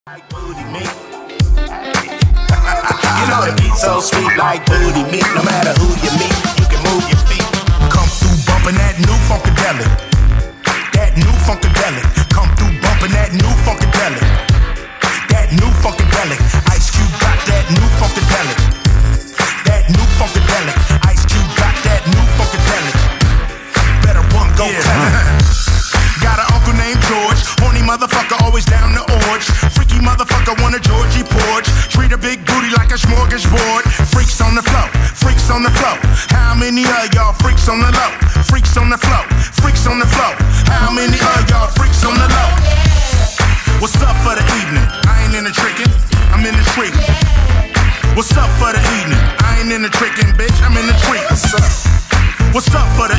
Like booty meat. You know the beat so sweet like booty meat. No matter who you meet, you can move your feet. Come through bumping that new funkadelic. That new funkadelic. Come through bumping that new funkadelic. That new funkadelic. Ice Cube got that new funkadelic. That new funkadelic. Ice Cube got that new funkadelic. Better run, go tell it. Got an uncle named George, horny motherfucker, always down the orge. Freaky motherfucker, want a Georgie porch. Treat a big booty like a smorgasbord. Freaks on the flow, freaks on the flow. How many of y'all freaks on the low? Freaks on the flow, freaks on the flow. How many of y'all freaks on the low? What's up for the evening? I ain't in the trickin', I'm in the treat. What's up for the evening? I ain't in the trickin', bitch, I'm in the treat. What's up for the